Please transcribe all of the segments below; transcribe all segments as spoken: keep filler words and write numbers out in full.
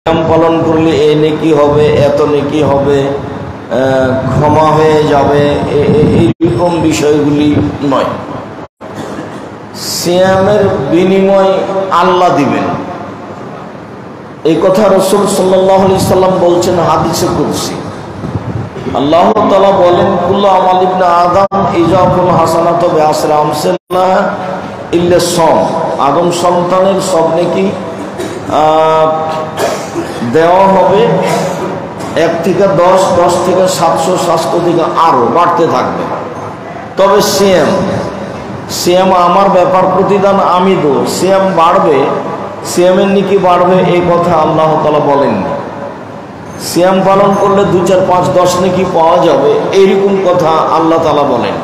সিয়াম পালন করলে এই নেকি হবে, এত নেকি হবে, ক্ষমা হয়ে যাবে, এইরকম বিষয়গুলি নয়। সিয়ামের বিনিময় আল্লাহ দিবেন, এই কথা রাসূল সাল্লাল্লাহু আলাইহি সাল্লাম বলছেন হাদিসে কুদসি। আল্লাহ তাআলা বলেন, কুল্লু আমাল ইবনে আদম ইজাকুল হাসানাতু বিআশরি আমসালিহা ইল্লা সাওম, আদম সন্তানের সব নেকি দেওয়া হবে এক থেকে দশ, দশ থেকে সাতশো, সাতশো থেকে আরো বাড়তে থাকবে। তবে সিয়াম সিয়াম আমার ব্যাপার, প্রতিদান আমি দেব, সিয়াম বাড়বে, সিয়ামের নেকি বাড়বে, এই কথা আল্লাহ তাআলা বলেননি। সিয়াম পালন করলে দু চার পাঁচ দশ নেকি পাওয়া যাবে, এইরকম কথা আল্লাহ তাআলা বলেননি।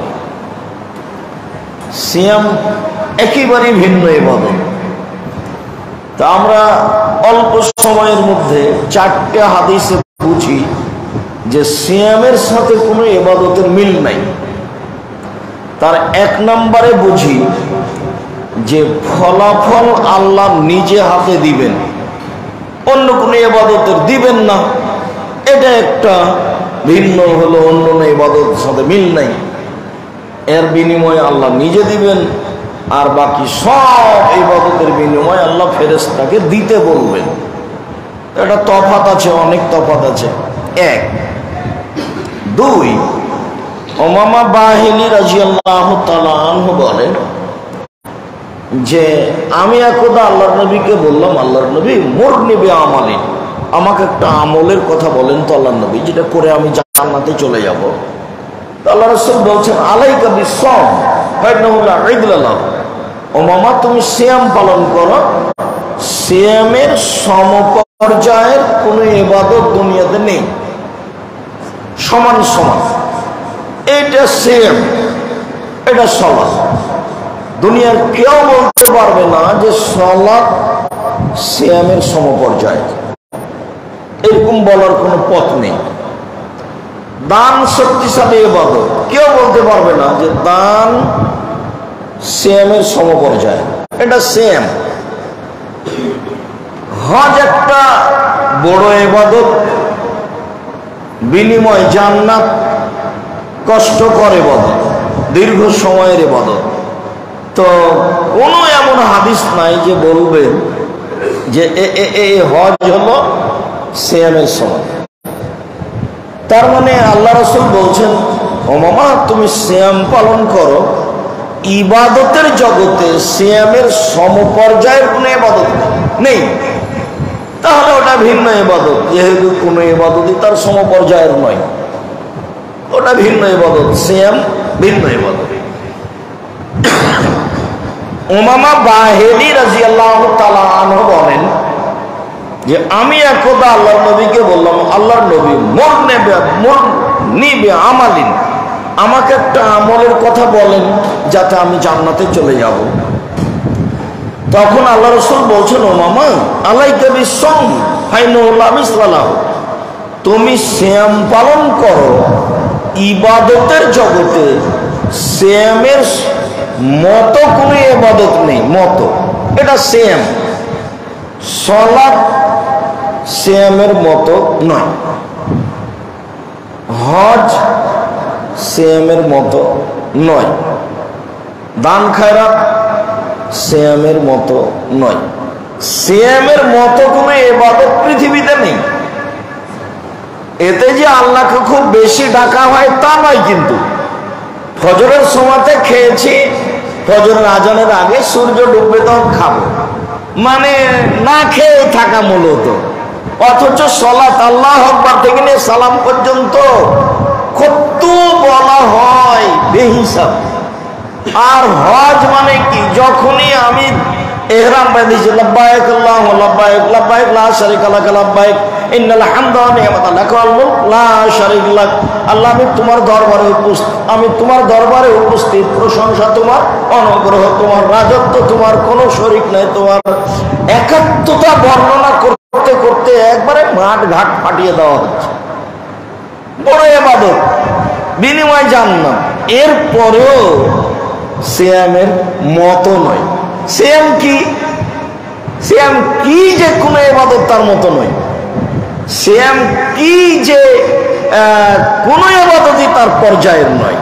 সিয়াম একেবারেই ভিন্ন ইবাদত। তা আমরা অল্প সময়ের মধ্যে চারটে হাদিসে বুঝি যে সিয়ামের সাথে কোনো ইবাদতের মিল নাই। তার এক নম্বরে বুঝি যে ফলাফল আল্লাহ নিজে হাতে দিবেন, অন্য কোনো ইবাদতের দিবেন না, এটা একটা ভিন্ন হলো, অন্য কোনো ইবাদতের সাথে মিল নাই। এর বিনিময়ে আল্লাহ নিজে দিবেন, আর বাকি সব ইবাদতের বিনিময়ে আল্লাহ ফেরেশতাকে দিতে বলবেন। এটা তফাৎ আছে, অনেক তফাৎ আছে। এক। দুই, উমামা বাহিনী রাদিয়াল্লাহু তাআলা আনহু বলেন যে আমি একদা আল্লাহর নবীকে বললাম, আল্লাহর নবী মুরনি বিআমালিন, আমাকে একটা আমলের কথা বলেন তো আল্লাহর নবী, যেটা করে আমি জান্নাতে চলে যাব। আল্লাহ রাসূল বলছেন আলাইকা বিসসাওম ফাইন্নাহু লা ইদলা লাহু, ও মামা তুমি সিয়াম পালন করো, সিয়ামের সমপর্যায়ের কোনো ইবাদত দুনিয়াতে নেই, সমান সমান। এটা সিয়াম, এটা সালাত। দুনিয়ার কেউ বলতে পারবে না যে সালাত সিয়ামের সমপর্যায়ে, এরকম বলার কোনো পথ নেই। দান শক্তিশালী ইবাদত, কেউ বলতে পারবে না যে দান সিয়ামের সমপর্যায়ে, এটা সিয়াম। হজ একটা বড় ইবাদত, বিনিময় জান্নাত, কষ্টকর ইবাদত, দীর্ঘ সময়ের ইবাদত। তো কোনো এমন হাদিস নাই যে বলবে যে এই হজ হলো সিয়ামের সমান। তার মানে আল্লাহ রাসূল বলছেন, ও মামা তুমি সিয়াম পালন করো, ইবাদতের জগতে সিয়ামের সমপর্যায়ের কোনো ইবাদত নেই, তাহলে ওটা ভিন্ন ইবাদত। যেহেতু কোনো ইবাদতই তার সমপর্যায়ের নয়, ওটা ভিন্ন ইবাদত, সিয়াম ভিন্ন ইবাদত। উমামা বাহিনী রাদিয়াল্লাহু তাআলা আনহু বলেন যে আমি একদা আল্লাহর নবীকে বললাম, আল্লাহর নবী মুরনি বিআমালিন, আমাকে একটা আমলের কথা বলেন যাতে আমি জান্নাতে চলে যাব। তখন আল্লাহ রাসূল বলছেন, ও মামা আলাইকা বিসসাওম ফাইন্নাহু লা মিসলা লাহু, তুমি সিয়াম পালন করো, ইবাদতের জগতে সিয়ামের মতো কোনো ইবাদত নেই, মতো, এটা সিয়াম। সালাত সিয়ামের মতো নয়, হজ সিয়ামের মতো নয়, দান খায়রাত সিয়ামের মতো নয়। সিয়ামের মতো কোনো ইবাদত পৃথিবীতে নেই। এতে যে আল্লাহকে খুব বেশি ডাকা হয় তা নয়, কিন্তু ফজরের সময়তে খেয়েছি, ফজরের আজানের আগে সূর্য ডুববে তখন খাবো, মানে না খেয়ে থাকা মূলত। অথচ সালাত আল্লাহু আকবার থেকে নিয়ে সালাম পর্যন্ত কত বলা হয় বেহিসাব। আর হজ মানে কি, যখনই আমি ইহরাম বাঁধেছি, লাব্বাইক আল্লাহুম্মা লাব্বাইক, লাব্বাইক লা শারীকা লাক লাব্বাইক, ইন্নাল হামদা ওয়া নি'মাতা লাক ওয়াল মুলক লা শারীকা লাক। আল্লাহ আমি তোমার দরবারে উপস্থিত, আমি তোমার দরবারে উপস্থিত, প্রশংসা তোমার, অনুগ্রহ তোমার, রাজত্ব তোমার, কোনো শরীক নাই তোমার। একাত্মতা বর্ণনা করতে করতে একবারে মাঠ ঘাট ফাটিয়ে দেওয়া হচ্ছে। বড় ইবাদত, বিনিময় জান্নাত। এরপরেও সিয়ামের মতো নয়। সিয়াম কি, সিয়াম কি যে কোনো ইবাদত তার মতো নয়। সিয়াম কি যে কোন ইবাদতই তার পর্যায়ের নয়।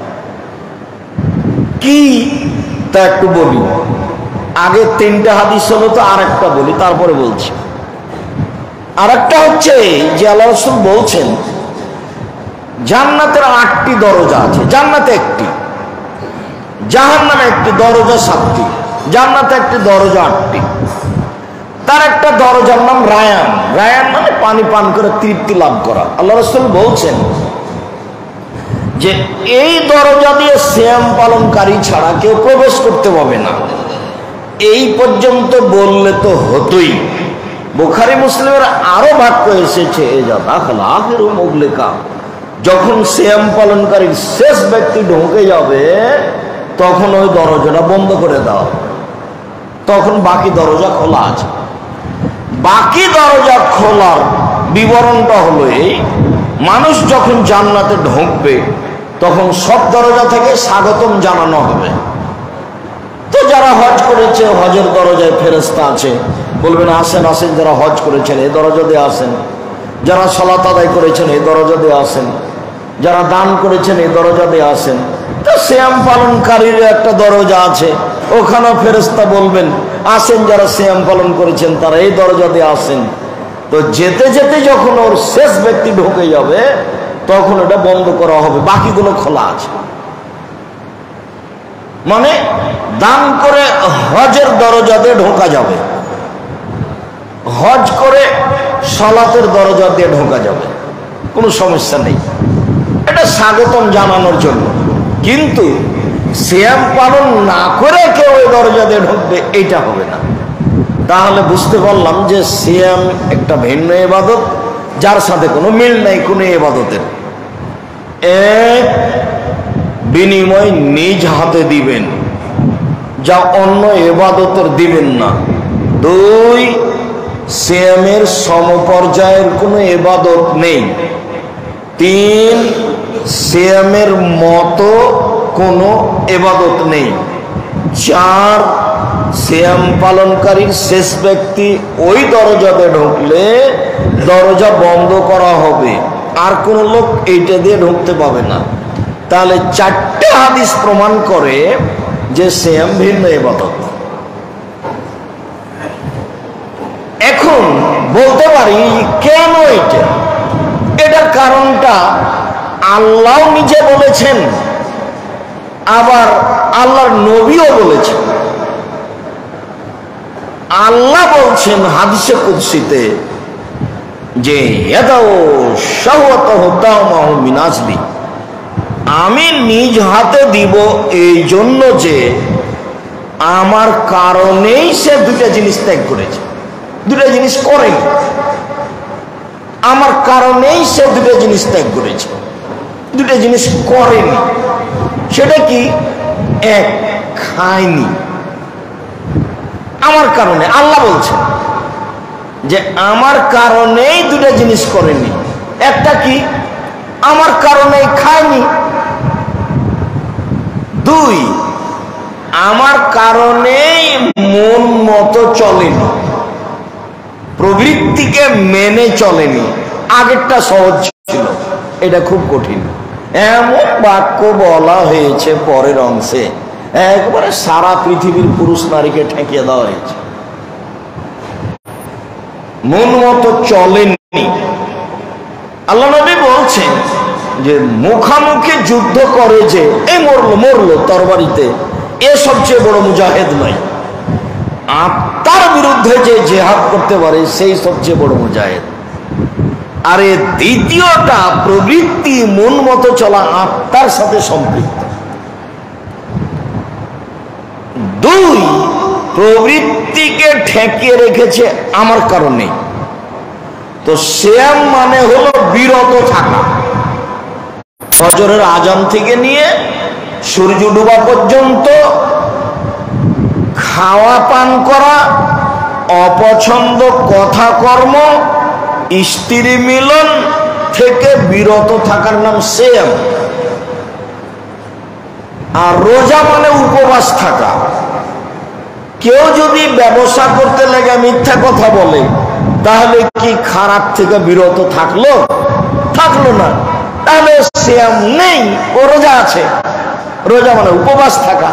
কি তা একটু বলি। আগে তিনটা হাদিস হলো, তো আর একটা বলি, তারপরে বলছি। আর একটা হচ্ছে যে আল্লাহ রাসূল বলছেন জান্নাতের আটটি দরজা আছে, জান্নাতে একটি, জাহান্নামে একটি, দরজা সাতটি, জান্নাতে একটি, দরজা আটটি। তার একটা দরজার নাম রায়ান। রায়ান মানে পানি পান করে তৃপ্তি লাভ করা। আল্লাহ রাসূল বলছেন যে এই দরজা দিয়ে সিয়াম পালনকারী ছাড়া কেউ প্রবেশ করতে পারবে না। এই পর্যন্ত বললে তো হতোই। বুখারী মুসলিমের আরো বাক্য এসেছে, যখন সিয়াম পালনকারীর শেষ ব্যক্তি ঢুকে যাবে তখন ওই দরজাটা বন্ধ করে দেওয়া, তখন বাকি দরজা খোলা আছে। বাকি দরজা খোলার বিবরণটা হলো এই, মানুষ যখন জান্নাতে ঢুকবে তখন সব দরজা থেকে স্বাগতম জানানো হবে। তো যারা হজ করেছে হজের দরজায় ফেরেশতা আছে, বলবেন আসেন আসেন, যারা হজ করেছেন এই দরজা দিয়ে আসেন, যারা সালাত আদায় করেছেন এই দরজা দিয়ে আসেন, যারা দান করেছেন এই দরজা দিয়ে আসেন। তো সিয়াম পালনকারীর একটা দরজা আছে, ওখানে ফেরেশতা বলবেন আসেন, যারা সিয়াম পালন করেছেন তারা এই দরজা দিয়ে আসেন। তো যেতে যেতে যখন ওর শেষ ব্যক্তি ঢুকে যাবে তখন এটা বন্ধ করা হবে, বাকিগুলো খোলা আছে। মানে দান করে হজের দরজা দিয়ে ঢোকা যাবে, হজ করে সালাতের দরজা দিয়ে ঢোকা যাবে, কোনো সমস্যা নেই। এটা স্বাগতম জানানোর জন্য। কিন্তু সিয়াম পালন না করে কেউ ওই দরজা দিয়ে ঢুকবে, এইটা হবে না। তাহলে বুঝতে পারলাম যে সিয়াম একটা ভিন্ন ইবাদত, যার সাথে কোনো মিল নাই কোনো ইবাদতের। এক, বিনিময় নিজ হাতে দিবেন, যা অন্য ইবাদতের দিবেন না। দুই, সিয়ামের সমপর্যায়ের কোনো ইবাদত নেই। তিন, সিয়ামের মতো কোনো ইবাদত নেই। চার, সিয়াম পালনকারীর শেষ ব্যক্তি ওই দরজাতে ঢুকলে দরজা বন্ধ করা হবে, আর কোন লোক এইটা দিয়ে ঢুকতে পাবে না। তাহলে চারটে হাদিস প্রমাণ করে যে সিয়াম ভিন্ন ইবাদত। এখন বলতে পারি কেন এটা, এটার কারণটা আল্লাহ নিজে বলেছেন, আবার আল্লাহর নবীও বলেছেন। আল্লাহ বলছেন হাদিসে কুদসিতে যে আমি নিজ হাতে দিব এই জন্য যে আমার কারণেই সে দুটা জিনিস ত্যাগ করেছে, দুটা জিনিস করেনি, আমার কারণেই সে দুটা জিনিস ত্যাগ করেছে, দুটা জিনিস করেনি। সেটা কি? এক, খায়নি। আমার কারণে, আল্লাহ বলছেন যে আমার কারণেই দুটা জিনিস করেনি। একটা কি? আমার কারণেই খায়নি। দুই, আমার কারণেই মন মতো চলেনি, প্রবৃত্তিকে মেনে চলেনি। আগেরটা সহজ ছিল, এটা খুব কঠিন। এমন বাক্য বলা হয়েছে পরের অংশে, একবারে সারা পৃথিবীর পুরুষ নারীকে ঠেকিয়ে দেওয়া হয়েছে। মন মতো চলেননি। আল্লাহ নবী বলছেন যে মুখামুখি যুদ্ধ করে যে এই মরলো মরলো তরবারিতে, এ সবচেয়ে বড় মুজাহিদ নয়। আত্মার বিরুদ্ধে যে জেহাদ করতে পারে সেই সবচেয়ে বড় মুজাহিদ। আর এ দ্বিতীয়টা প্রবৃত্তি, মন মতো চলা, আত্মার সাথে সম্পৃক্ত। দুই, প্রবৃত্তিকে ঠেকিয়ে রেখেছে আমার কারণে। তো সিয়াম মানে হলো বিরত থাকা, ফজরের আজান থেকে নিয়ে সূর্য ডোবা পর্যন্ত খাওয়া পান করা, অপছন্দ কথা কর্ম, স্ত্রী মিলন থেকে বিরত থাকার নাম সিয়াম। আর রোজা মানে উপবাস থাকা। কেউ যদি ব্যবসা করতে লেগে মিথ্যা কথা বলে তাহলে কি খারাপ থেকে বিরত থাকলো? থাকলো না। তাহলে সিয়াম নেই, ও রোজা আছে। রোজা মানে উপবাস থাকা।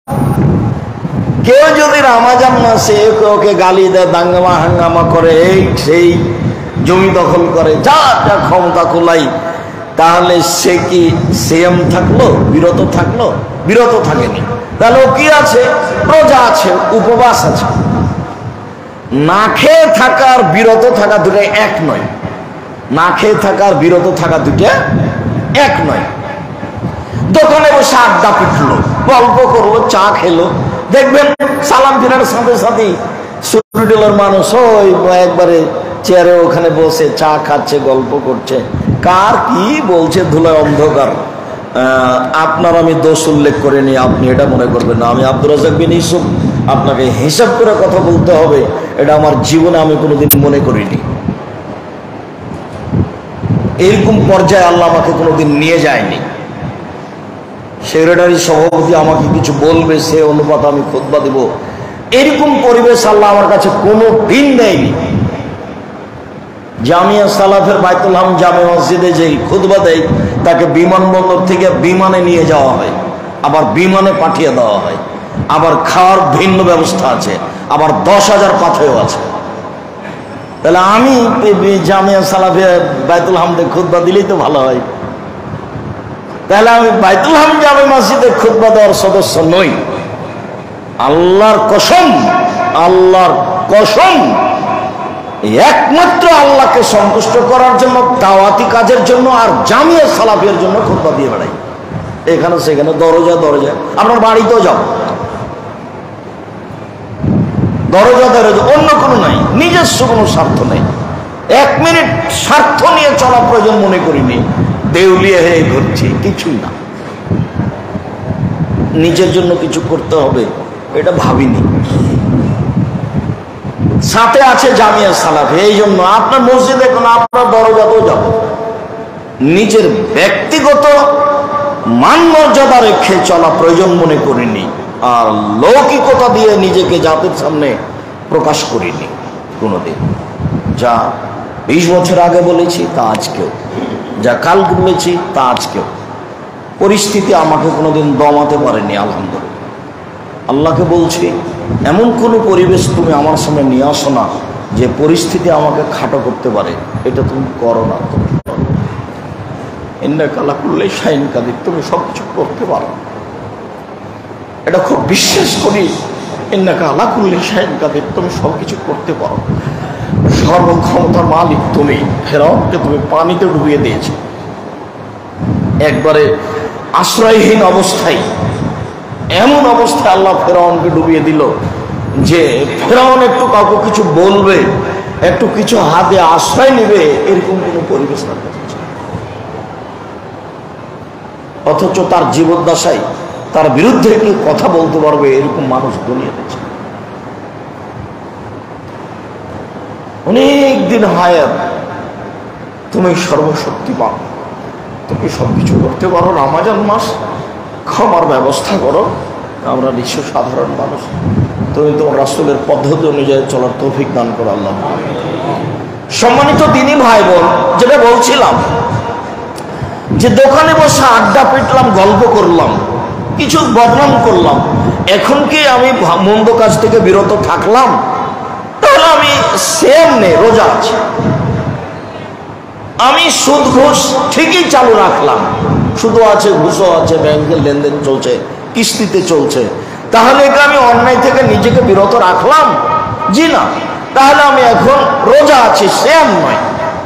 কেউ যদি রমজান মাসে ওকে গালি দেয়, দাঙ্গামা হাঙ্গামা করে, এই সেই জমি দখল করে, যা যা ক্ষমতা কোলাই, তাহলে সে কি সিয়াম থাকলো? বিরত থাকলো? বিরত থাকেনি। তাহলে ও কি আছে? রোজা আছে, উপবাস আছে। না খেয়ে থাকার বিরত থাকা দুটো এক নয়। না খেয়ে থাকার বিরত থাকা দুটো এক নয়। দোকানে বসে আড্ডা পিটলো, গল্প করলো, চা খেলো, দেখবেন সালাম ফিরার সাথে সাথে সুরিডেলের মানুষ ওই একবারে চেয়ারে ওখানে বসে চা খাচ্ছে, গল্প করছে। কার কি বলছে ধুলায় অন্ধকার। আপনার আমি দোষ উল্লেখ করে নি, আপনি এটা মনে করবেন না। আমি আব্দুর রাজ্জাক বিন ইউসুফ, আপনাকে হিসাব করে কথা বলতে হবে, এটা আমার জীবনে আমি কোনোদিন মনে করিনি। এরকম পর্যায়ে আল্লাহ আমাকে কোনোদিন নিয়ে যায়নি। সেক্রেটারি সভাপতি আমাকে কিছু বলবে, সে অনুপাতে আমি খুতবা দিব, এরকম পরিবেশ আল্লাহ আমার কাছে কোনো দিন নেয়নি। জামিয়া সালাফের বাইতুল হাম জামে মসজিদে যেই খুতবা দেয়, তাকে বিমানবন্দর থেকে বিমানে নিয়ে যাওয়া হয়, আবার বিমানে পাঠিয়ে দেওয়া হয়, আবার খাওয়ার ভিন্ন ব্যবস্থা আছে, আবার দশ হাজার পাথেও আছে। তাহলে আমি জামিয়া সালাফে বাইতুল হামদে খুতবা দিলেই তো ভালো হয়। তাহলে আমি বাইতুল হাম জামে মসজিদে খুতবা দেওয়ার সদস্য নই। আল্লাহর কসম, আল্লাহর কসম, একমাত্র আল্লাহকে সন্তুষ্ট করার জন্য, দাওয়াতি কাজের জন্য আর জামিয়া সালাফের জন্য খুতবা দিয়ে বেড়াই, এখানে সেখানে, দরজা দরজা। আপনার বাড়িতেও যাও, দরজা দরজা, অন্য কোনো নাই, নিজস্ব কোনো স্বার্থ নেই। এক মিনিট স্বার্থ নিয়ে চলা প্রয়োজন মনে করিনি, দেউলিয়া হয়ে ঘুরছি, কিছুই না। নিজের জন্য কিছু করতে হবে এটা ভাবিনি। সাথে আছে জামিয়া সালাফ, এই জন্য আপনার মসজিদে কোনো, আপনার দরজাতেও যাব, নিজের ব্যক্তিগত মান মর্যাদা রেখে চলা প্রয়োজন মনে করিনি, আর লৌকিকতা দিয়ে নিজেকে জাতির সামনে প্রকাশ করিনি কোনোদিন। যা বিশ বছর আগে বলেছি তা আজকেও, যা কাল বলেছি তা আজকেও। পরিস্থিতি আমাকে কোনোদিন দমাতে পারেনি, আলহামদুলিল্লাহ। আল্লাহকে বলছি, এমন কোনো পরিবেশ তুমি আমার সামনে নিয়ে আসো না যে পরিস্থিতি আমাকে খাটো করতে পারে, এটা তুমি করো না। তুমি এন্না কালা করলে শাইন কাদির, তুমি সব কিছু করতে পারো, এটা খুব বিশ্বাস করি। এন্না কালা করলে শাইন কাদির, তুমি সব কিছু করতে পারো। সর্বক্ষমতার মালিক তুমি। ফেরাউনকে তুমি পানিতে ডুবিয়ে দিয়েছো, একবারে আশ্রয়হীন অবস্থায়, এমন অবস্থায় আল্লাহ ফেরাউনকে ডুবিয়ে দিল যে ফেরাউন একটু কাউকে কিছু বলবে, একটু কিছু হাতে আশ্রয় নেবে, এরকম কোনো পরিবেশ না। অথচ তার জীবদ্দশায় তার বিরুদ্ধে কি কথা বলতে পারবে এরকম মানুষ দুনিয়াতে ছিল। অনেক দিন হায়াত, তুমি সর্বশক্তিমান, তুমি সবকিছু করতে পারো। রমজান মাস, ক্ষমার ব্যবস্থা করো। আমরা নিঃস্ব সাধারণ মানুষ, তুমি তোমার রাসূলের পদ্ধতি অনুযায়ী চলার তৌফিক দান করো আল্লাহ। সম্মানিত দিনী ভাই বোন, যেটা বলছিলাম যে দোকানে বসে আড্ডা পিটলাম, গল্প করলাম, কিছু বদনাম করলাম, এখন কি আমি মন্দ কাজ থেকে বিরত থাকলাম? তাহলে আমি সেম নেই, রোজা আছে। আমি সুদ ঘুষ ঠিকই চালু রাখলাম, শুধু আছে, ঘুষও আছে, ব্যাংকের লেনদেন চলছে, কিস্তিতে চলছে। তাহলে কি আমি অন্যায় থেকে নিজেকে বিরত রাখলাম? জি না। তাহলে আমি এখন রোজা আছি, সেম নয়।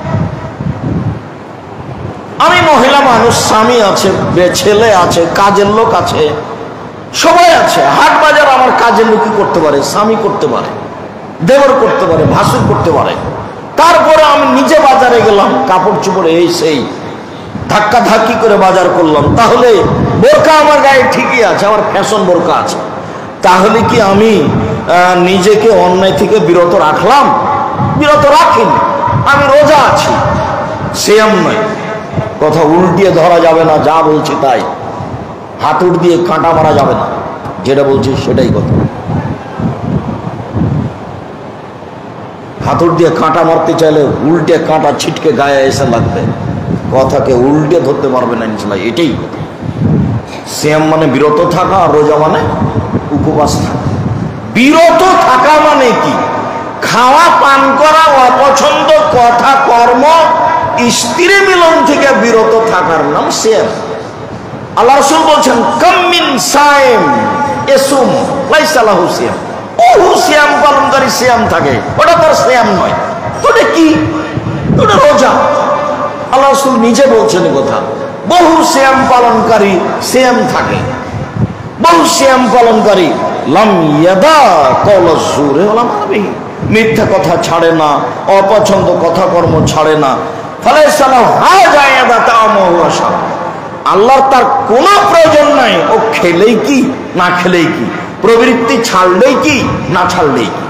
আমি মহিলা মানুষ, স্বামী আছে, ছেলে আছে, কাজের লোক আছে, সবাই আছে। হাট বাজার আমার কাজের লোক করতে পারে, স্বামী করতে পারে, দেবর করতে পারে, ভাসুর করতে পারে। তারপরে আমি নিজে বাজারে গেলাম, কাপড় চোপড় এই সেই ধাক্কা ধাক্কি করে বাজার করলাম। তাহলে বোরকা আমার গায়ে ঠিকই আছে, আমার ফ্যাশন বোরকা আছে। তাহলে কি আমি নিজেকে অন্যায় থেকে বিরত রাখলাম? বিরত রাখিনি, আমি রোজা আছি, সিয়াম নয়। কথা উল্টিয়ে ধরা যাবে না, যা বলছি তাই। হাতুড় দিয়ে কাঁটা মারা যাবে না, যেটা বলছি সেটাই কথা। হাতুর দিয়ে কাঁটা মারতে চাইলে উল্টে কাঁটা ছিটকে গায়ে এসে লাগবে, কথাকে উল্টে ধরতে পারবে না ইনশাল্লাহ। এটাই সিয়াম মানে বিরত থাকা, আর রোজা মানে উপবাস থাকা। বিরত থাকা মানে কি? খাওয়া পান করা, অপছন্দ কথা কর্ম, স্ত্রী মিলন থেকে বিরত থাকার নাম সিয়াম। আল্লাহ রাসূল বলছেন কামিন সাইম এসুম লাইসা লাহু সিয়াম। বহু সিয়াম পালনকারী সিয়াম থাকে, ওটা তার সিয়াম নয়। ওটা কি? ওটা রোজা। আল্লাহ রাসূল নিজে বলছেন কথা, বহু সিয়াম পালনকারী সিয়াম থাকে, বহু সিয়াম পালনকারী লাম ইয়াদা কওলা যুর ওয়ালা মাবিহি, মিথ্যা কথা ছাড়ে না, অপছন্দ কথা কর্ম ছাড়ে না। ফালাইসা লাহু হাজা ইয়াদা তা'আমুহু ওয়া শারাব, আল্লাহর তার কোনো প্রয়োজন নাই ও খেলেই কি না খেলেই কি, প্রবৃত্তি ছাড়লেই কি না ছাড়লেই কি।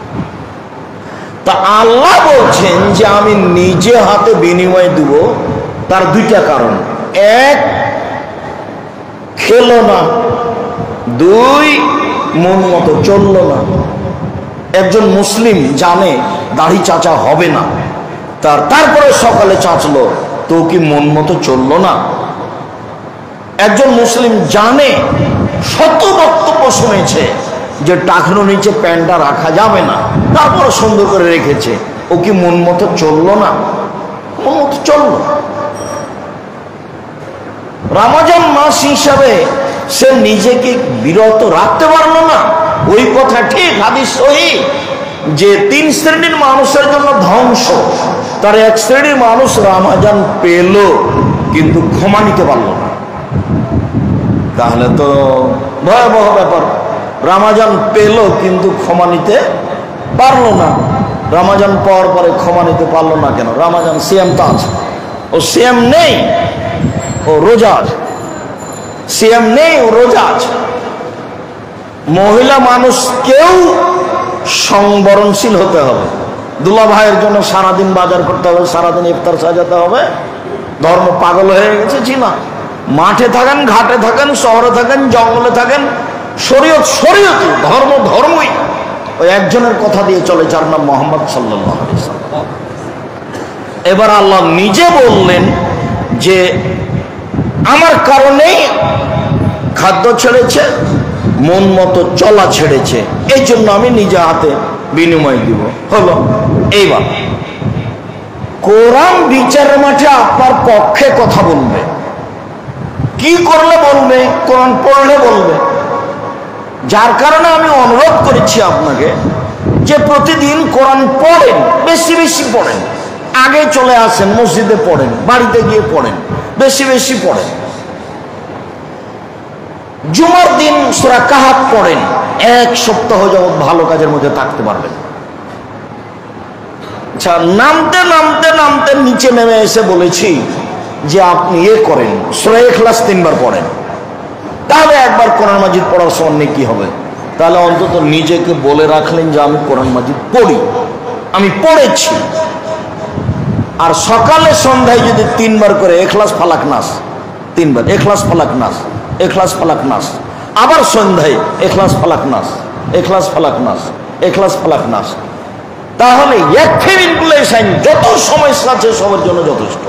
তা আল্লাহ বলছেন যে আমি নিজে হাতে বিনিময় দেব, তার দুইটা কারণ। এক, খেলো না। দুই, মন মতো চললো না। একজন মুসলিম জানে দাড়ি চাচা হবে না, তার তারপরে সকালে চাচলো, তো কি মন মতো চললো না? একজন মুসলিম জানে, শত বক্তব্য শুনেছে যে টাকনো নিচে প্যান্টটা রাখা যাবে না, তারপরে সুন্দর করে রেখেছে, ও কি মন মতো চললো না? মন মতো চললো। রমজান মাস হিসাবে সে নিজেকে বিরত রাখতে পারলো না, ওই কথা ঠিক, হাদিস সহিহ, যে তিন শ্রেণীর মানুষের জন্য ধ্বংস। তার এক শ্রেণীর মানুষ রমজান পেল কিন্তু ক্ষমা নিতে পারল না। তাহলে তো ভয়াবহ ব্যাপার। রমজান পেল কিন্তু ক্ষমা নিতে পারলো না। রমজান পাওয়ার পরে ক্ষমা নিতে পারলো না কেন? রমজান সিয়াম তো আছে, ও সিয়াম নেই, ও রোজা আছে। সিয়াম নেই, ও রোজা আছে। মহিলা মানুষ কেউ সংবরণশীল হতে হবে। দুলা ভাইয়ের জন্য সারাদিন বাজার করতে হবে, সারাদিন ইফতার সাজাতে হবে। ধর্ম পাগল হয়ে গেছে? জি না। মাঠে থাকেন, ঘাটে থাকেন, শহরে থাকেন, জঙ্গলে থাকেন, শরীয়ত শরীয়তই, ধর্ম ধর্মই। ওই একজনের কথা দিয়ে চলে, যার নাম মুহাম্মদ সাল্লাল্লাহু আলাইহি ওয়াসাল্লাম। এবার আল্লাহ নিজে বললেন যে আমার কারণেই খাদ্য ছেড়েছে, মন মতো চলা ছেড়েছে, এই জন্য আমি নিজে হাতে বিনিময় দিব। হলো। এইবার কোরআন বিচারের মাঠে আপনার পক্ষে কথা বলবে। কি করলে বলবে? কোরআন পড়লে বলবে। যার কারণে আমি অনুরোধ করেছি আপনাকে যে প্রতিদিন কোরআন পড়েন, বেশি বেশি পড়েন। আগে চলে আসেন, মসজিদে পড়েন, বাড়িতে গিয়ে পড়েন, বেশি বেশি পড়েন। জুমার দিন সূরা কাহাফ পড়েন, এক সপ্তাহ যাবত ভালো কাজের মধ্যে থাকতে পারবেন। আচ্ছা, নামতে নামতে নামতে নিচে নেমে এসে বলেছি যে আপনি এ করেন, সূরা ইখলাস তিনবার পড়েন, তাহলে একবার কোরআন মাজিদ পড়ার সঙ্গে কি হবে? তাহলে অন্তত নিজেকে বলে রাখলেন যে আমি কোরআন মাজিদ পড়ি, আমি পড়েছি। আর সকালে সন্ধ্যায় যদি তিনবার করে ইখলাস ফালাক নাস, তিনবার ইখলাস ফালাক নাস, ইখলাস ফালাক নাস, আবার সন্ধ্যায় ইখলাস ফালাক নাস, ইখলাস ফালাক নাস, ইখলাস ফালাক নাস, তাহলে যত সমস্যা আছে সবার জন্য যথেষ্ট।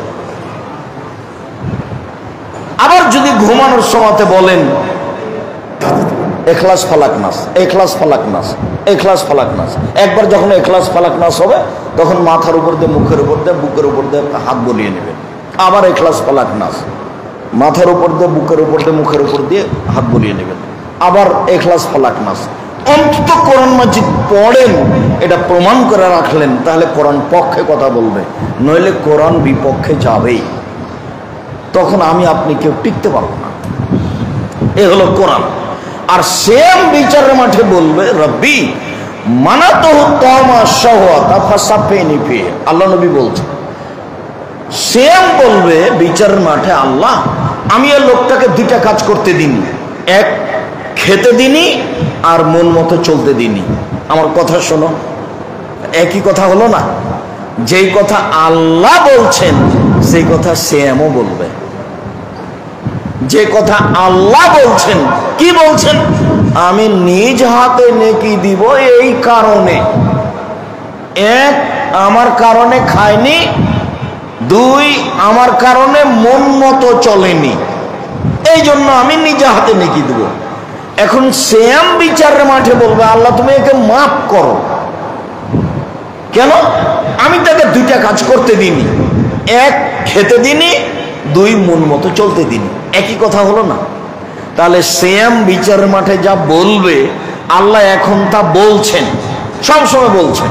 আবার যদি ঘুমানোর সময়তে বলেন ইখলাস ফালাক নাস, ইখলাস ফালাক নাস, ইখলাস ফালাক নাস, একবার যখন ইখলাস ফালাক নাস হবে তখন মাথার উপর দিয়ে, মুখের উপর দিয়ে, বুকের উপর দিয়ে হাত বলিয়ে নেবেন। আবার ইখলাস ফালাক নাস, মাথার উপর দিয়ে, বুকের উপর দিয়ে, মুখের উপর দিয়ে হাত বলিয়ে নেবেন। আবার ইখলাস ফালাক নাস। অন্তত কোরআন মাজিদ পড়েন, এটা প্রমাণ করে রাখলেন, তাহলে কোরআন পক্ষে কথা বলবে, নইলে কোরআন বিপক্ষে যাবেই। তখন আমি আপনি কেউ টিকতে পারবো না। এ হলো কোরআন। আর সেম বিচারের মাঠে বলবে রব্বি মানাতুহু তামা শাহওয়াতা ফাসাফিনি ফি, আল্লাহ নবী বলছেন। সেম বলবে বিচারের মাঠে, আল্লাহ আমি এই লোকটাকে দুইটা কাজ করতে দিনি, এক খেতে দিনি আর মন মতো চলতে দিনি। আমার কথা শোনো, একই কথা হলো না? যেই কথা আল্লাহ বলছেন সেই কথা সেমও বলবে। যে কথা আল্লাহ বলছেন, কি বলছেন? আমি নিজ হাতে নেকি দিব এই কারণে। এক, আমার কারণে খায়নি, দুই, আমার কারণে মন মতো চলেনি, এই জন্য আমি নিজে হাতে নেকি দেব। এখন সিয়াম বিচারের মাঠে বলবে আল্লাহ তুমি একে মাফ করো। কেন? আমি তাকে দুইটা কাজ করতে দিইনি, এক খেতে দিইনি, দুই মন মতো চলতে দিইনি। একই কথা হলো না? তাহলে সিয়াম বিচারের মাঠে যা বলবে আল্লাহ এখন তা বলছেন, সবসময় বলছেন।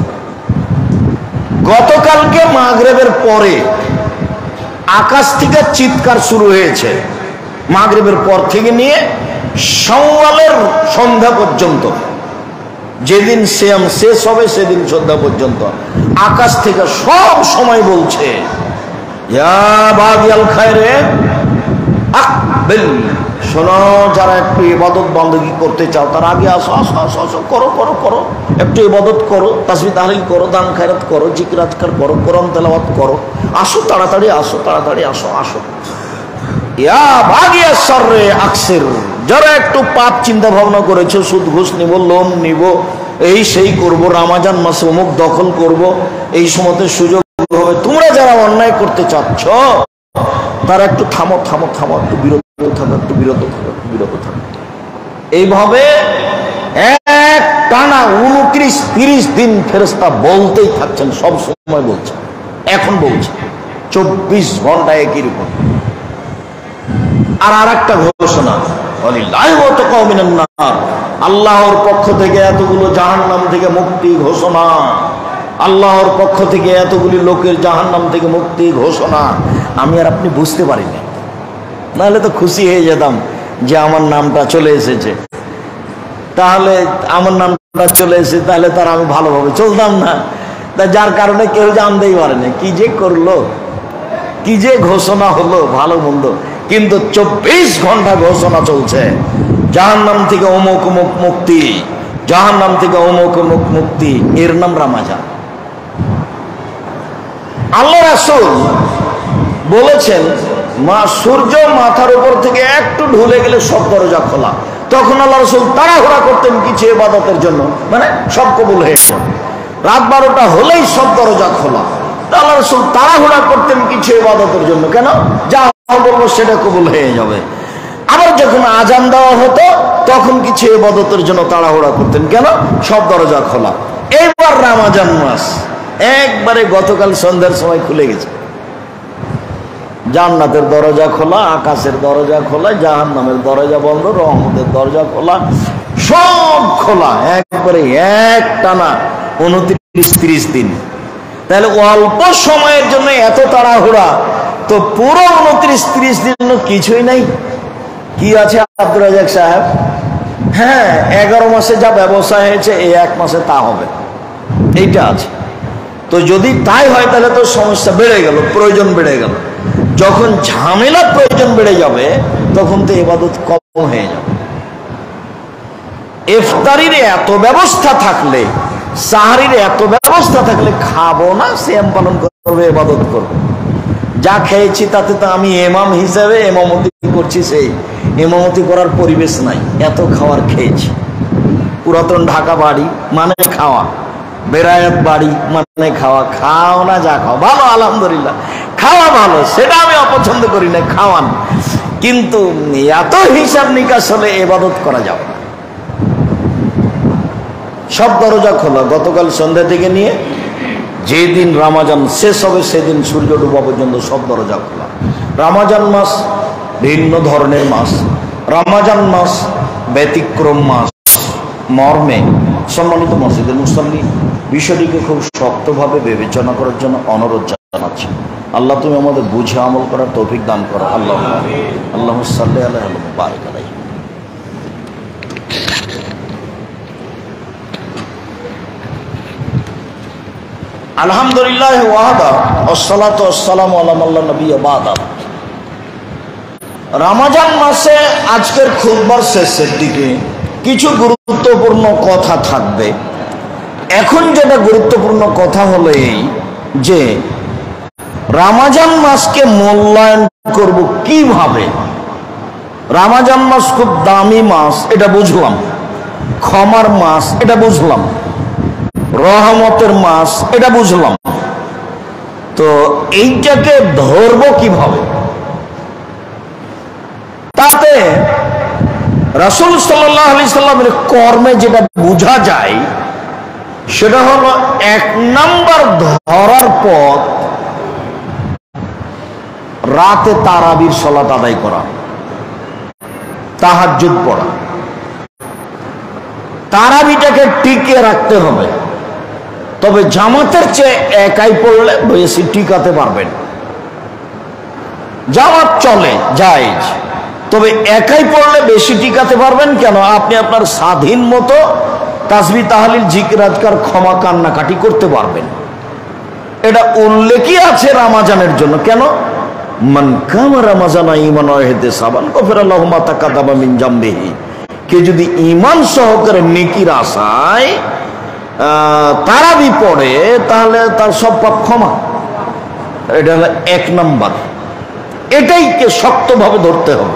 গতকালকে মাগরিবের পরে আকাশ থেকে চিৎকার শুরু হয়েছে, মাগরিবের পর থেকে নিয়ে শাওয়ালের সন্ধ্যা পর্যন্ত, যেদিন সিয়াম শেষ হবে সেদিন সন্ধ্যা পর্যন্ত আকাশ থেকে সব সময় বলছে ইয়া বাগিয়াল খায়রে আকবিল, শোনো যারা একটু ইবাদত বندگی করতে চাও তার আগে আসো আসো আসো আসো, করো করো করো, একটু ইবাদত করো, তাসবিহ তাহলিল করো, দান খায়রাত করো, জিকির আজকার করো, কোরআন তেলাওয়াত করো, আসো তাড়াতাড়ি আসো, তাড়াতাড়ি আসো আসো। ইয়া বাগিয়া শররে আকসির, যারা একটু পাপ চিন্তা ভাবনা করেছো, সুদ ঘুষ নিব, লোন নিব, এই সেই করব, রমজান মাসে অমুক দখল করব, এই সময়তে সুযোগ হবে, তোমরা যারা অন্যায় করতে চাচ্ছ তারা একটু থামো থামো থামো, একটু বিরত থাকো, একটু বিরত থাকো, একটু বিরত থাকো। এইভাবে এক টানা উনত্রিশ তিরিশ দিন ফেরেশতা বলতেই থাকছেন, সব সময় বলছেন, এখন বলছে চব্বিশ ঘন্টা একই রকম। আর আর একটা ঘোষণা, আল্লাহর পক্ষ থেকে এতগুলো জাহান্নাম থেকে মুক্তি ঘোষণা, আল্লাহর পক্ষ থেকে এতগুলি লোকের জাহান্নাম থেকে মুক্তি ঘোষণা। আমি আর আপনি বুঝতে পারি না, নাহলে তো খুশি হয়ে যেতাম যে আমার নামটা চলে এসেছে, তাহলে আমার নামটা চলে এসেছে, তাহলে তার আমি ভালোভাবে চলতাম না। তা যার কারণে কেউ জানতেই পারে না কি যে করলো, কি যে ঘোষণা হলো ভালো মন্দ, কিন্তু চব্বিশ ঘন্টা ঘোষণা চলছে জাহান্নাম থেকে অমুক অমুক মুক্তি, জাহান্নাম থেকে অমুক অমুক মুক্তি। এর নাম রমজান। আল্লাহ রাসূল বলেছেন মা সূর্য মাথার উপর থেকে একটু ঢুলে গেলে সব দরজা খোলা, তখন আল্লাহ রাসূল তাড়াহুড়া করতেন কিছু ইবাদতের জন্য, মানে সব কবুল হয়ে গেল। রাত বারোটা হলেই সব দরজা খোলা, আল্লাহ রাসূল তাড়াহুড়া করতেন কিছু ইবাদতের জন্য, কেন? যা বলবো সেটা কবুল হয়ে যাবে। আবার যখন আজান দেওয়া হতো তখন কিছু ইবাদতের জন্য তাড়াহুড়া করতেন, কেন? সব দরজা খোলা। এইবার রমজান মাস একবারে গতকাল সন্ধ্যার সময় খুলে গেছে, জান্নাতের দরজা খোলা, আকাশের দরজা খোলা, জাহান্নামের দরজা বন্ধ, রহমতের দরজা খোলা, সব খোলা একবারে এক টানা উনত্রিশ ত্রিশ দিন। তাহলে অল্প সময়ের জন্য এত তাড়াহুড়া, তো পুরো উনত্রিশ ত্রিশ দিন কিছুই নাই। কি আছে আব্দুর রাজ্জাক সাহেব? হ্যাঁ, এগারো মাসে যা ব্যবসা হয়েছে এই এক মাসে তা হবে, এইটা আছে। তো যদি তাই হয় তাহলে তো সমস্যা বেড়ে গেল, প্রয়োজন বেড়ে গেল। যখন ঝামেলা প্রয়োজন বেড়ে যাবে তখন তো ইবাদত কম হয়ে যাবে। ইফতারির এত ব্যবস্থা থাকলে, সাহারির এত ব্যবস্থা থাকলে খাবো না, সিয়াম পালন করবে, ইবাদত করবে। যা খেয়েছি তাতে তো আমি ইমাম হিসাবে ইমামতি করছি, সেই ইমামতি করার পরিবেশ নাই, এত খাবার খেয়েছি। পুরাতন ঢাকা বাড়ি মানে খাওয়া, বেরায়াত বাড়ি মানে খাওয়া, খাও না যা খাও ভালো, আলহামদুলিল্লাহ খাওয়া ভালো, সেটা আমি অপছন্দ করি না, খাওয়ান, কিন্তু এত হিসাব নিকাশ হলে ইবাদত করা যাবে না। সব দরজা খোলা গতকাল সন্ধ্যা থেকে নিয়ে যেদিন রমজান শেষ হবে সেদিন সূর্য ডোবা পর্যন্ত সব দরজা খোলা। রমজান মাস ভিন্ন ধরনের মাস, রমজান মাস ব্যতিক্রম মাস মর্মে সম্মানিত মসজিদের মুসল্লি বিষয়টিকে খুব শক্তভাবে বিবেচনা করার জন্য অনুরোধ জানাচ্ছি। আল্লাহ তুমি আমাদের বুঝে আমল করার তৌফিক দান করো। আল্লাহ আল্লাহ সাল্লি আলাইহি ওয়া বারিক আলাইহি। আলহামদুলিল্লাহ ওয়াহদা ওয়াসসালাতু ওয়াসসালামু আলা মান লা নাবিয়্যা বা'দা। রমজান মাসে আজকের খুতবার শেষের দিকে কিছু গুরুত্বপূর্ণ কথা থাকবে। এখন যেটা গুরুত্বপূর্ণ কথা হলো এই যে রমজান মাসকে মূল্যায়ন করব কিভাবে। রমজান মাস খুব দামি মাস, এটা বুঝলাম, ক্ষমার মাস, এটা বুঝলাম, রহমতের মাস, এটা বুঝলাম। তো এইটাকে ধরবো কিভাবে? তাতে রাসূল সাল্লাল্লাহু আলাইহি সাল্লামের কর্মে যেটা বোঝা যায় সেটা হলো, এক নাম্বার ধরার পর রাতে তারাবির সালাত আদায় করা, তাহাজ্জুদ পড়া। তারাবিটাকে টিকে রাখতে হবে। তবে জামাতের চেয়ে একাই পড়লে বেশি টিকাতে পারবেন। জামাত চলে, জায়েজ, তবে একাই পড়লে বেশি টিকাতে পারবেন। কেন? আপনি আপনার স্বাধীন মতো তাসবিহ তাহলিল জিকির আজকার ক্ষমা কান্নাকাটি করতে পারবেন। এটা উল্লেখই আছে রামাজানের জন্য। কেন? মান কামা রামাজানা ঈমানান ওয়া ইহতিসাবান গফিরা লাহু মা তাকাদ্দামা মিন জামবিহি। কে যদি ঈমান সহকারে নেকির আশায় তারাবি পড়ে তাহলে তার সব পাপ ক্ষমা। এটা হলো এক নাম্বার। এটাইকে শক্তভাবে ধরতে হবে।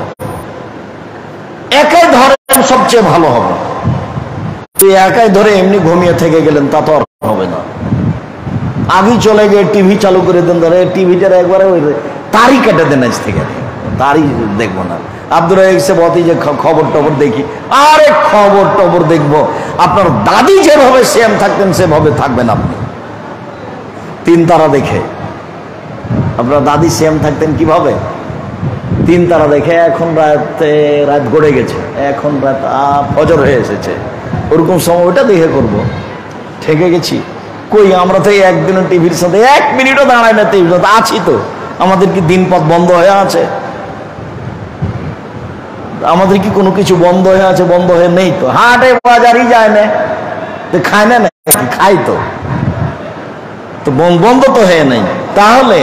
একাই ধরেন সবচেয়ে ভালো হবে। তুই একাই ধরে এমনি ঘুমিয়ে থেকে গেলেন তা তো আর হবে না। আগেই চলে গিয়ে টিভি চালু করে দেন, ধরে টিভিটার একবারে ওই তারই কেটে দেন, আজ থেকে তারই দেখবো না। আব্দুর রাজ্জাক বলতে যে খবর টবর দেখি, আরে খবর টবর দেখবো? আপনার দাদি যেভাবে সেম থাকতেন সেভাবে থাকবেন আপনি। তিন তারা দেখে আপনার দাদি সেম থাকতেন কিভাবে? তিন তারা দেখে। এখন রাতে রাত গড়ে গেছে, এখন রাত ফজর হয়ে এসেছে, ওরকম সময় ওটা দেখে করবো। ঠেকে গেছি কই? আমরা তো একদিনও টিভির সাথে এক মিনিটও দাঁড়াই না টিভির সাথে। আছি তো। আমাদের কি দিনপথ বন্ধ হয়ে আছে? আমাদের কি কোনো কিছু বন্ধ হয়ে আছে? বন্ধ হয়ে নেই তো। হাটে বাজারই যায় না, খায় না, খাই তো, তো বন্ধ তো হয়ে নেই। তাহলে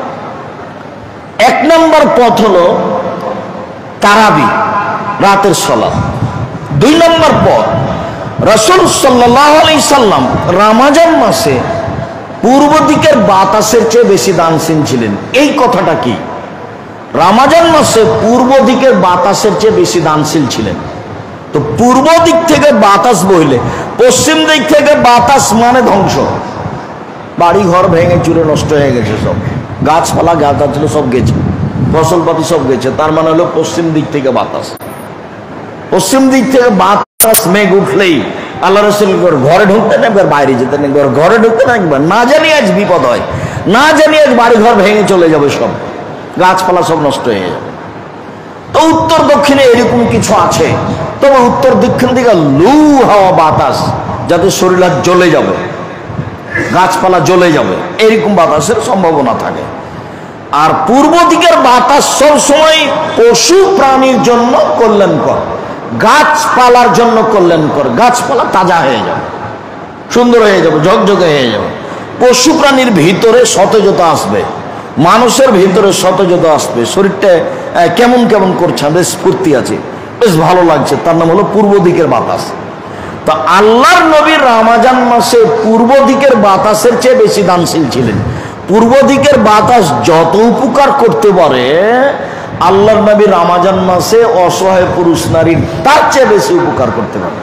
এক নম্বর পথ হলো তারাবি, রাতের সালাত। দুই নম্বর পথ, রাসূল সাল্লাল্লাহু আলাইহি সাল্লাম রমজান মাসে পূর্ব দিকের বাতাসের চেয়ে বেশি দানশীল ছিলেন। এই কথাটা কি? রমজান মাসে পূর্ব দিকের বাতাসের চেয়ে বেশি দানশীল ছিলেন। তো পূর্ব দিক থেকে বাতাস বইলে, পশ্চিম দিক থেকে বাতাস মানে ধ্বংস। বাড়ি ঘর ভেঙে চুরে নষ্ট হয়ে গেছে, সব গাছপালা গাছ ছিল সব গেছে, ফসলপাতি সব গেছে। তার মানে হলো পশ্চিম দিক থেকে বাতাস। পশ্চিম দিক থেকে বাতাস মেঘ উঠলেই আল্লাহ রাসূল ঘরে ঢুকতেন, একবার বাইরে যেতেন, একবার ঘরে ঢুকতেন, একবার না জানি আজ বিপদ হয়, না জানি আজ বাড়ি ঘর ভেঙে চলে যাবে, সব গাছপালা সব নষ্ট হয়ে যাবে। তো উত্তর দক্ষিণে এরকম কিছু আছে। তবে উত্তর দক্ষিণ দিকে লু হাওয়া বাতাস, যাতে শরীর হাত জ্বলে যাবে, গাছপালা জ্বলে যাবে, এরকম বাতাসের সম্ভাবনা থাকে। আর পূর্ব দিকের বাতাস সব সময় পশু প্রাণীর জন্য কল্যাণকর, গাছপালার জন্য কল্যাণকর। গাছপালা তাজা হয়ে যাবে, সুন্দর হয়ে যাবে, ঝকঝকে হয়ে যাবে। পশু প্রাণীর ভিতরে সতেজতা আসবে, মানুষের ভিতরে সতেজতা আসবে, শরীরটা কেমন কেমন করছে, বেশ স্ফূর্তি আছে, বেশ ভালো লাগছে। তার নাম হলো পূর্ব দিকের বাতাস। তো আল্লাহর নবী রমজান মাসে পূর্ব দিকের বাতাসের চেয়ে বেশি দানশীল ছিলেন। পূর্ব দিকের বাতাস যত উপকার করতে পারে, আল্লাহর নবী রমজান মাসে অসহায় পুরুষ নারীর তার চেয়ে বেশি উপকার করতে পারে।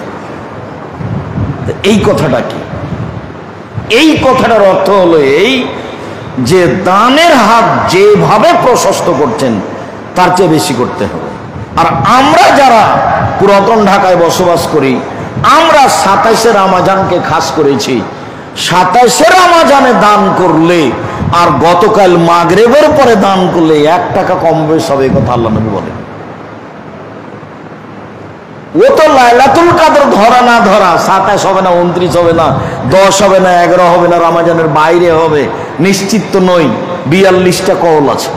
এই কথাটা কি? এই কথাটার অর্থ হলো এই যে দানের হাত যেভাবে প্রশস্ত করছেন তার চেয়ে বেশি করতে হবে। আর আমরা যারা পুরাতন ঢাকায় বসবাস করি, আমরা সাতাইশে রমজানকে খাস করেছি। সাতাইশে রমজানে দান করলে আর গতকাল মাগরিবের পরে দান করলে এক টাকা কম বেশ হবে, কথা আল্লাহ নবী বলেন। ও তো লাইলাতুল কদর ধরা না ধরা, সাতাইশ হবে না, উনত্রিশ হবে না, দশ হবে না, এগারো হবে না, রমজানের বাইরে হবে নিশ্চিত তো নই। বিয়াল্লিশটা কওল আছে।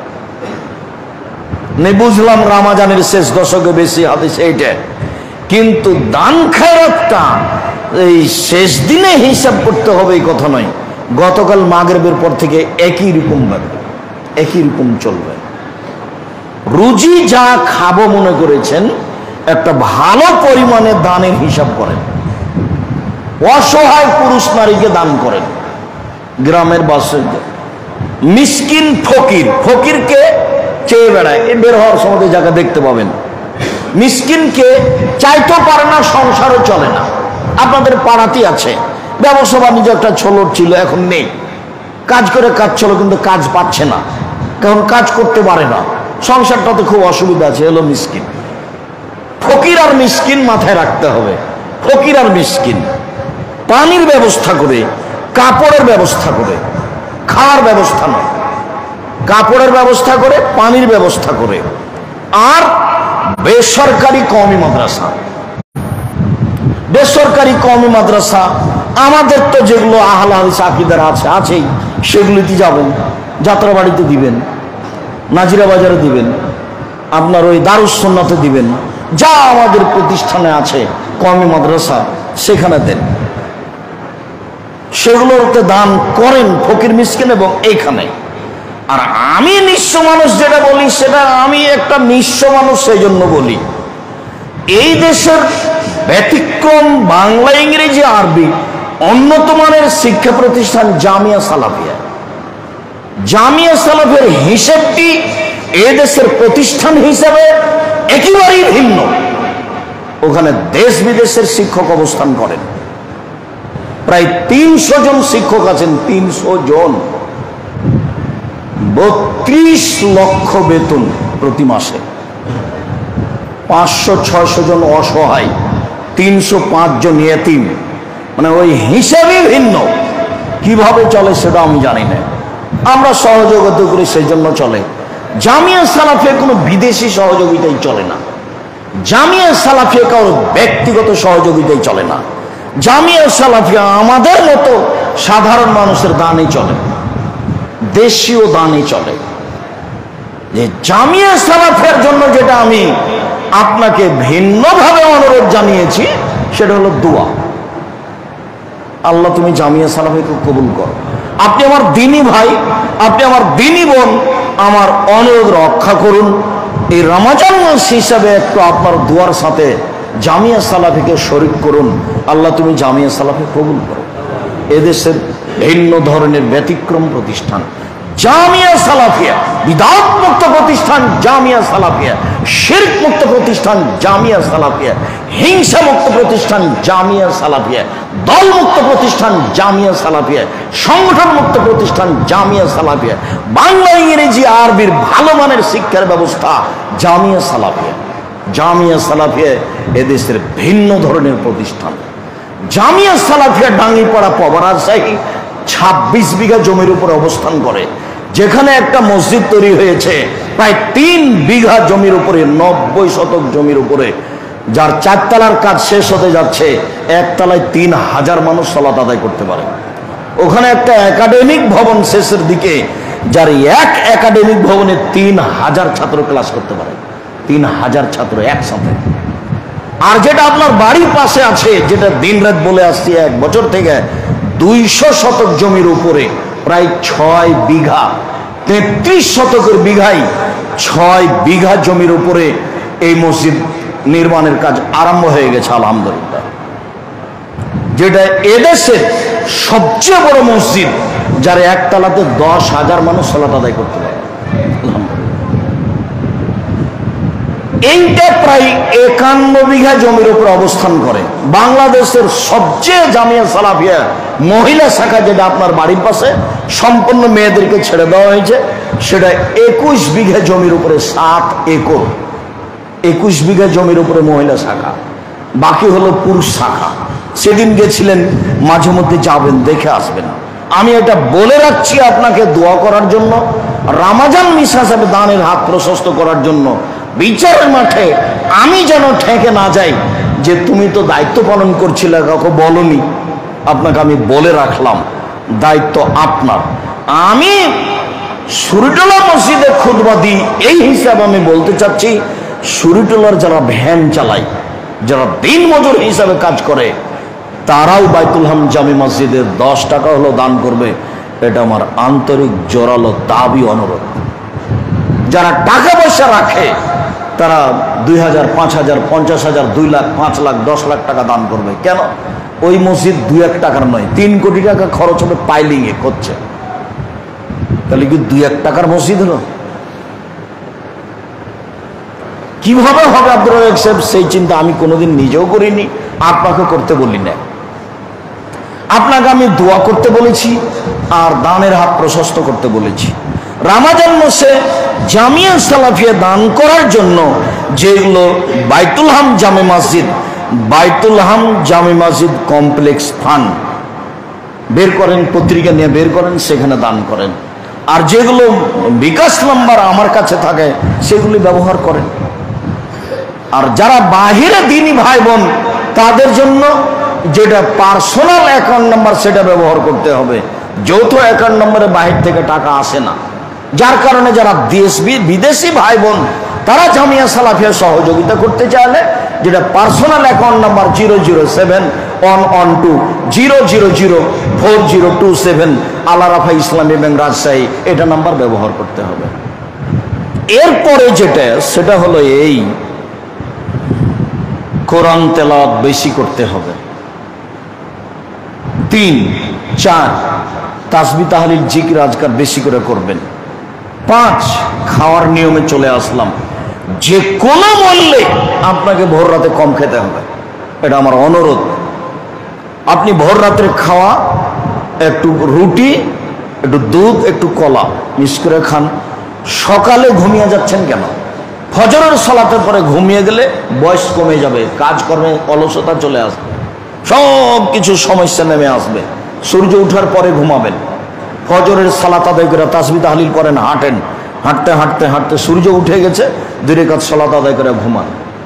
নেই বুঝলাম রমজানের শেষ দশকে বেশি হাদিস এইটা, কিন্তু দান খায়রাতটা এই শেষ দিনে হিসাব করতে হবে এই কথা নয়। গতকাল মাগরিবের পর থেকে একই রকম ভাবে একই রকম চলবে। রুজি যা খাবো মনে করেছেন, একটা ভালো পরিমাণে দানের হিসাব করেন, অসহায় পুরুষ নারীকে দান করেন। গ্রামের বাসিন্দা মিসকিন ফকির, ফকিরকে চেয়ে বেড়ায়, এ বের হওয়ার সময় জায়গা দেখতে পাবেন। মিসকিনকে চাইতেও পারে না, সংসারও চলে না। আপনাদের পাড়াতেই আছে ব্যবসা বাণিজ্য একটা ছলট ছিল, এখন নেই। কাজ করে কাজ চলো, কিন্তু কাজ পাচ্ছে না, কারণ কাজ করতে পারে না। সংসারটাতে খুব অসুবিধা আছে, এলো মিসকিন। ফকির আর মিসকিন মাথায় রাখতে হবে। ফকির আর মিসকিন পানির ব্যবস্থা করে, কাপড়ের ব্যবস্থা করে, খাওয়ার ব্যবস্থা নয়, কাপড়ের ব্যবস্থা করে, পানির ব্যবস্থা করে। আর বেসরকারি কওমি মাদ্রাসা, বেসরকারি কওমি মাদ্রাসা আমাদের তো যেগুলো আহলে হাদিস আকীদার আছে আছেই, সেগুলিতে যাবেন, যাত্রাবাড়িতে দিবেন, নাজিরা বাজারে দিবেন, আপনার ওই দারুস সুন্নাতে দিবেন, যা আমাদের প্রতিষ্ঠানে আছে কওমি মাদ্রাসা সেখানে দেন, সেগুলোতে দান করেন ফকির মিসকিন এবং এইখানে। আর আমি নিঃস্ব মানুষ যেটা বলি, সেটা আমি একটা নিঃস্ব মানুষ সেই জন্য বলি, এই দেশের ব্যতিক্রম বাংলা, ইংরেজি, আরবি উন্নত মানের শিক্ষা প্রতিষ্ঠান জামিয়া সালাফিয়া। জামিয়া সালাফিয়ার হিসেবটি এই দেশের প্রতিষ্ঠান হিসেবে একেবারেই ভিন্ন। ওখানে দেশ বিদেশের শিক্ষক অবস্থান করেন, প্রায় তিনশো জন শিক্ষক আছেন, তিনশো জন, বত্রিশ লক্ষ বেতন প্রতি মাসে, পাঁচশো ছয়শো জন অসহায়, তিনশো পাঁচ জন ইয়েতিম। মানে ওই হিসাবই ভিন্ন। কিভাবে চলে সেটা আমি জানি না, আমরা সহযোগিতা করি সেই জন্য চলে। জামিয়া সালাফিয়া কোনো বিদেশি সহযোগিতাই চলে না, জামিয়া সালাফিয়া কারোর ব্যক্তিগত সহযোগিতাই চলে না। জামিয়া সালাফিয়া আমাদের মতো সাধারণ মানুষের দানই চলে, দেশীয় দানই চলে। যে জামিয়া সালাফিয়ার জন্য যেটা আমি আপনাকে ভিন্নভাবে অনুরোধ জানিয়েছি, সেটা হলো দোয়া। আল্লাহ তুমি জামিয়া সালাফিয়াকে কবুল করো। আপনি আমার দিনী ভাই, আপনি আমার দিনী বোন, আমার অনুরোধ রক্ষা করুন। এই রমজান মাস হিসাবে একটু আপনার দোয়ার সাথে জামিয়া সালাফিকে শরীক করুন। আল্লাহ তুমি জামিয়া সালাফি কবুল করো। এদেশের ভিন্ন ধরনের ব্যতিক্রম প্রতিষ্ঠান জামিয়া সালাফিয়া, বিদআত মুক্ত প্রতিষ্ঠান জামিয়া সালাফিয়া, শিরক মুক্ত প্রতিষ্ঠান জামিয়া সালাফিয়া, হিংসা মুক্ত প্রতিষ্ঠান জামিয়া সালাফিয়া, দল মুক্ত প্রতিষ্ঠান জামিয়া সালাফিয়া, সংগঠন মুক্ত প্রতিষ্ঠান জামিয়া সালাফিয়া, বাংলা, ইংরেজি, আরবির ভালো মানের শিক্ষার ব্যবস্থা জামিয়া সালাফিয়া। জামিয়া সালাফিয়া এদেশের ভিন্ন ধরনের প্রতিষ্ঠান। জামিয়া সালাফিয়া ডাঙ্গিপাড়া পবরাজশাহী ছাব্বিশ বিঘা জমির উপর অবস্থান করে, যেখানে একটা মসজিদ তৈরি হয়েছে প্রায় তিন বিঘা জমির উপরে, নব্বই শতক জমির উপরে, যার চারতলার কাজ শেষ হতে যাচ্ছে, একতলায় তিন হাজার মানুষ সালাত আদায় করতে পারে। ওখানে একটা একাডেমিক ভবন শেষের দিকে, যার এক একাডেমিক ভবনে তিন হাজার ছাত্র ক্লাস করতে পারে, তিন হাজার ছাত্র একসাথে। আর যেটা আপনার বাড়ির পাশে আছে, যেটা দিন রাত বলে আসছি এক বছর থেকে, দুইশো শতক জমির উপরে প্রায় ছয় বিঘা, তেত্রিশ শতকের বিঘাই ছয় বিঘা জমির উপরে এই মসজিদ নির্মাণের কাজ আরম্ভ হয়ে গেছে আলহামদুলিল্লাহ। যেটা এদেশের সবচেয়ে বড় মসজিদ, যার একতলাতে দশ হাজার মানুষ সালাত আদায় করতে পারে আলহামদুলিল্লাহ। এইটা প্রায় একান্ন বিঘা জমির উপর অবস্থান করে। বাংলাদেশের সবচেয়ে জামিয়া সালাফিয়া মহিলা শাখা, যেটা আপনার বাড়ির পাশে সম্পূর্ণ মেয়েদেরকে ছেড়ে দেওয়া হয়েছে, সেটা একুশ বিঘা জমির উপরে, সাত একর, একুশ বিঘা জমির উপরে মহিলা শাখা, বাকি হলো পুরুষ শাখা। সেদিন গেছিলেন, মাঝে মধ্যে যাবেন, দেখে আসবেন। আমি এটা বলে রাখছি আপনাকে দোয়া করার জন্য, রমজান মাস হিসাবে দানের হাত প্রশস্ত করার জন্য। বিচারের মাঠে আমি যেন ঠেকে না যাই যে তুমি তো দায়িত্ব পালন করছিলে, কাউকে বলনি, আপনাকে আমি বলে রাখলাম, দায়িত্ব আপনার। আমি সুরিটোলা মসজিদে খুতবা দিই, এই হিসাবে আমি বলতে চাচ্ছি, সুরিটোলার যারা ভ্যান চালায়, যারা দিন মজুর হিসাবে কাজ করে, তারাও বাইতুল হাম জামি মসজিদে দশ টাকা হলো দান করবে। এটা আমার আন্তরিক জোরালো দাবি, অনুরোধ। যারা টাকা পয়সা রাখে, তারা দুই হাজার, পাঁচ হাজার, পঞ্চাশ হাজার, দুই লাখ, পাঁচ লাখ, দশ লাখ টাকা দান করবে। কেন? ওই মসজিদ দুই এক টাকার নয়, তিন কোটি টাকা খরচ হবে পাইলিং এ করছে। তাহলে কি দুই এক টাকার মসজিদ হলো? কিভাবে হবে আব্দুর রাজ্জাক সাহেব, সেই চিন্তা আমি কোনোদিন নিজেও করিনি, আপনাকে করতে বলি না। আপনাকে আমি দোয়া করতে বলেছি আর দানের হাত প্রশস্ত করতে বলেছি। রমজান মাসে জামিয়া সালাফিয়া দান করার জন্য যেগুলো বাইতুল হাম জামে মসজিদ বাইতুল হাম জামে মসজিদ কমপ্লেক্স ফান্ড বের করেন, পত্রিকা নিয়ে বের করেন, সেখানে দান করেন। আর যেগুলো বিকাশ নাম্বার আমার কাছে থাকে সেগুলি ব্যবহার করেন। আর যারা বাহিরে দিনী ভাই বোন তাদের জন্য যেটা পার্সোনাল অ্যাকাউন্ট নাম্বার সেটা ব্যবহার করতে হবে। যৌথ অ্যাকাউন্ট নম্বরে বাহির থেকে টাকা আসে না, যার কারণে যারা দেশ বিদেশি ভাই বোন তারা জামিয়া সালাফিয়া সহযোগিতা করতে চাইলে যেটা personal account number zero zero seven one one two zero zero zero four zero two seven Allah Rafa Islami bank Rajshahi, এটা নাম্বার ব্যবহার করতে হবে। এরপরে যেটা সেটা হলো এই কোরআন তেলাওয়াত বেশি করতে হবে। তিন চার তাসবিহ তাহলিল জিকির আজকার বেশি করে করবেন। পাঁচ খাওয়ার নিয়মে চলে আসলাম, যে কোনো মূল্যে আপনাকে ভোর রাতে কম খেতে হবে, এটা আমার অনুরোধ। আপনি ভোর রাতের খাওয়া একটু রুটি, একটু দুধ, একটু কলা মিক্স করে খান। সকালে ঘুমিয়ে যাচ্ছেন কেন? ফজরের সালাতের পরে ঘুমিয়ে গেলে বয়স কমে যাবে, কাজকর্মে অলসতা চলে আসবে, সব কিছু সমস্যা নেমে আসবে। সূর্য ওঠার পরে ঘুমাবেন, ফজরের সালাত আদায় করে তাসবিহ তাহলিল করেন, হাঁটেন, হাঁটতে হাঁটতে হাঁটতে সূর্য উঠে গেছে, দুই রাকাত সালাত আদায় করে ঘুমান।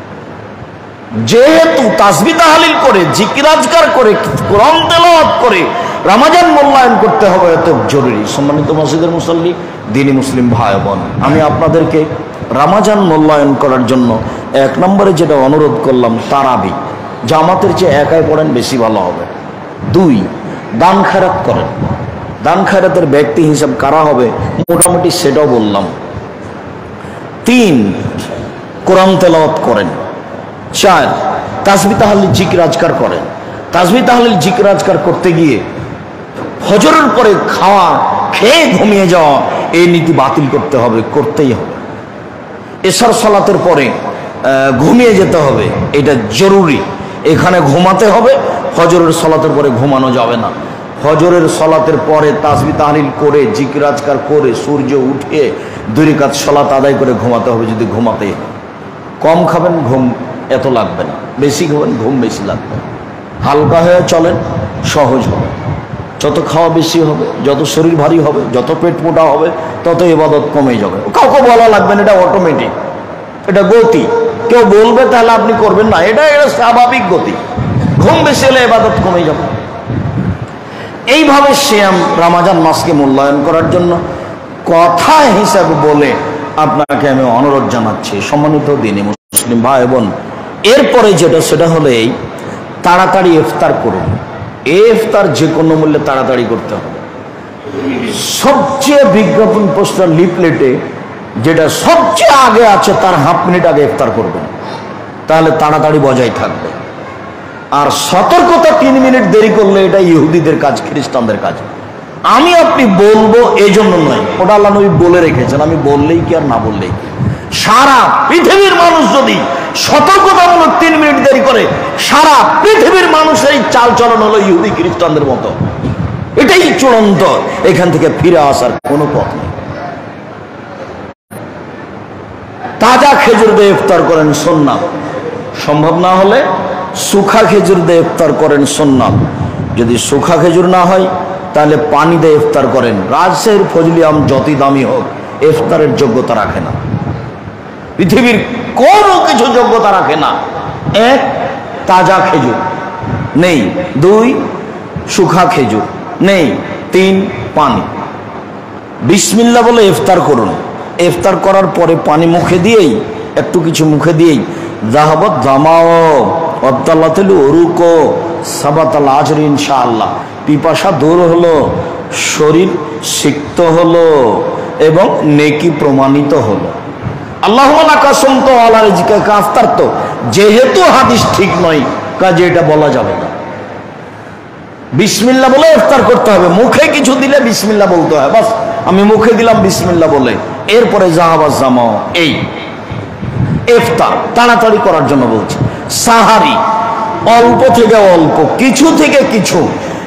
যেহেতু তাসবিহ তাহলিল করে জিকির আজকার করে কোরআন তেলাওয়াত করে রমজান মূল্যায়ন করতে হবে, এত জরুরি। সম্মানিত মসজিদের মুসল্লি, দ্বীনি মুসলিম ভাই বোন, আমি আপনাদেরকে রমজান মূল্যায়ন করার জন্য এক নম্বরে যেটা অনুরোধ করলাম, তারাবি জামাতের চেয়ে একাই পড়েন, বেশি ভালো হবে। দুই, দান খায়রাত করেন। দান খায়রাতের ব্যক্তি হিসাব কারা হবে মোটামুটি সেটাও বললাম। তিন, কোরআন তেলাওয়াত করেন। চার, তাসবিহ তাহলিল জিকির আজকার করেন। তাসবিহ তাহলিল জিকির আজকার করতে গিয়ে ফজরের পরে খাওয়া খেয়ে ঘুমিয়ে যাওয়া এই নীতি বাতিল করতে হবে, করতেই হবে। এশার সালাতের পরে ঘুমিয়ে যেতে হবে, এটা জরুরি। এখানে ঘুমাতে হবে, ফজরের সালাতের পরে ঘুমানো যাবে না। ফজরের সালাতের পরে তাসবিহ তাহলিল করে জিকির আজকার করে সূর্য উঠে দুই রাকাত সালাত আদায় করে ঘুমাতে হবে। যদি ঘুমাতে কম খাবেন ঘুম এত লাগবে না, বেশি খাবেন ঘুম বেশি লাগবে। হালকা হয়ে চলেন, সহজ হবে। যত খাওয়া বেশি হবে, যত শরীর ভারী হবে, যত পেট মোটা হবে, তত ইবাদত কমে যাবে। কাউকে বলা লাগবে না, এটা অটোমেটিক, এটা গতি। কেউ বলবে তাহলে আপনি করবেন না, এটা এটা স্বাভাবিক গতি। ঘুম বেশি হলে ইবাদত কমে যাবে। এইভাবে সিয়াম রমজান মাসকে মূল্যায়ন করার জন্য কথা হিসাবে বলে আপনাকে আমি অনুরোধ জানাচ্ছি। সম্মানিত দ্বীনি মুসলিম ভাই বোন, এরপরে যেটা সেটা হলো এই তাড়াতাড়ি ইফতার করুন। ইফতার যে কোনো মূল্যে তাড়াতাড়ি করতে হবে। সবচেয়ে বিজ্ঞাপন পোস্টার লিফলেটে যেটা সবচেয়ে আগে আছে তার হাফ মিনিট আগে ইফতার করবেন, তাহলে তাড়াতাড়ি বজায় থাকবে। আর সতর্কতা তিন মিনিট দেরি করলে এটা ইহুদিদের কাজ, খ্রিস্টানদের কাজ। আমি আপনি বলবো এই জন্য নয়, ওটা আল্লাহ নবী বলে রেখেছেন, আমি বললেই কি আর না বললেই কি। সারা পৃথিবীর মানুষ যদি সতর্কতামূলক তিন মিনিট দেরি করে, সারা পৃথিবীর মানুষের এই চাল চলন হলো ইহুদি খ্রিস্টানদের মতো। এটাই চূড়ান্ত, এখান থেকে ফিরে আসার কোনো পথ নেই। তাজা খেজুর দিয়ে ইফতার করেন সুন্নাত, সম্ভব না হলে শুখা খেজুর দিয়ে ইফতার করেন সুন্নাত। যদি শুখা খেজুর না হয় তাহলে পানি দিয়ে ইফতার করেন। রাজশাহীর ফজলি আম যতই দামি হোক ইফতারের যোগ্যতা রাখে না, পৃথিবীর কোনো কিছু যোগ্যতা রাখে না। এক, তাজা খেজুর নেই। দুই, শুখা খেজুর নেই। তিন, পানি। বিসমিল্লাহ বলে ইফতার করুন। ইফতার করার পরে পানি মুখে দিয়েই, একটু কিছু মুখে দিয়েই যাহাবত জামাও অদ্দাল্লাতিল উরুকো সাবাতাল আজর ইনশাআল্লাহ, পিপাসা দূর হলো, শরীর সিক্ত হলো এবং নেকি প্রমাণিত হলো। আল্লাহ কাসম তো আল্লাহ রিজকে কাফতার, তো যেহেতু হাদিস ঠিক নয় কাজে এটা বলা যাবে না। বিসমিল্লাহ বলে ইফতার করতে হবে। মুখে কিছু দিলে বিসমিল্লাহ বলতে হয়, বাস আমি মুখে দিলাম বিসমিল্লাহ বলে। এরপরে জাহাবাজ জামাও, এই ইফতার তাড়াতাড়ি করার জন্য বলছি। সাহারি অল্প থেকে অল্প, কিছু থেকে কিছু,